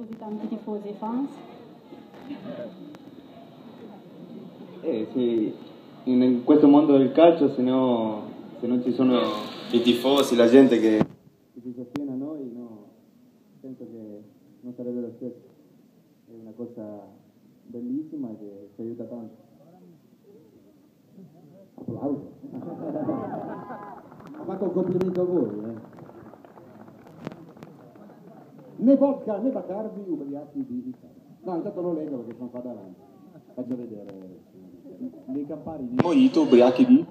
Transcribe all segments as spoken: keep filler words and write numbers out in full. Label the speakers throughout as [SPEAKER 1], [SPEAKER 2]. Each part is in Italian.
[SPEAKER 1] così tanti tifosi e fans?
[SPEAKER 2] Eh sì, in questo mondo del calcio se, no, se non ci sono i tifosi, la gente che, che ci sostiene a noi, no, penso che non sarebbe lo stesso. È una cosa bellissima che ci aiuta tanto.
[SPEAKER 3] Applauso. Ha fatto un complimento a voi, eh. Né vodka né Bacardi ubriachi di Italia. No, intanto lo leggo perché sono qua davanti. Faccio vedere. Nei Campari di
[SPEAKER 4] Mojito, ubriachi di?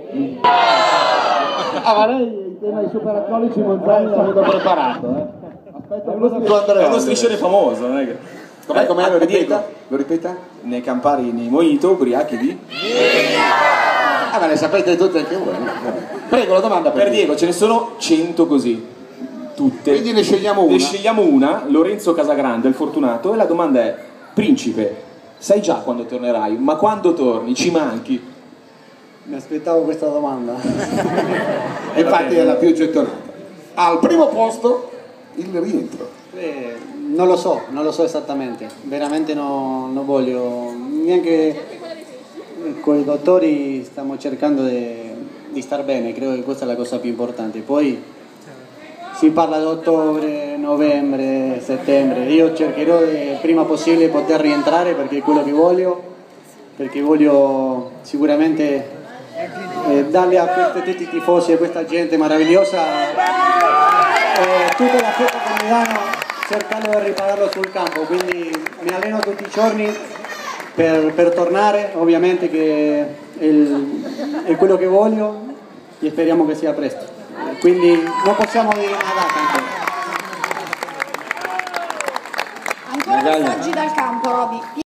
[SPEAKER 3] Ah, ma lei il tema dei superalcolici monzani l'avevo preparato, eh. Aspetta,
[SPEAKER 4] È uno striscione famoso, non è che...
[SPEAKER 5] Com'è, com'è?
[SPEAKER 4] Eh,
[SPEAKER 5] Lo
[SPEAKER 4] Diego,
[SPEAKER 5] ripeta? Lo ripeta?
[SPEAKER 4] Nei Campari di Mojito, ubriachi di?
[SPEAKER 5] Ah, ma le sapete tutte anche voi. Prego, la domanda per,
[SPEAKER 4] Per Diego ce ne sono cento così, tutte.
[SPEAKER 5] Quindi ne scegliamo una.
[SPEAKER 4] Ne scegliamo una, Lorenzo Casagrande, il fortunato, e la domanda è: Principe, sai già quando tornerai, ma quando torni? Ci manchi?
[SPEAKER 6] Mi aspettavo questa domanda.
[SPEAKER 5] E infatti è la più gettonata. Al primo posto il rientro.
[SPEAKER 6] Eh, non lo so, non lo so esattamente. Veramente no, non voglio. Neanche con i dottori stiamo cercando di, di star bene, credo che questa è la cosa più importante. Poi si parla di ottobre, novembre, settembre. Io cercherò il prima possibile poter rientrare perché è quello che voglio, perché voglio sicuramente eh, darle a questi, tutti i tifosi e questa gente meravigliosa eh, tutta la festa che mi danno, cercando di ripararlo sul campo. Quindi mi alleno tutti i giorni per, per tornare, ovviamente che è, il, è quello che voglio e speriamo che sia presto. Quindi non possiamo dire una data ancora.
[SPEAKER 7] Ancora messaggi dal campo, Roby.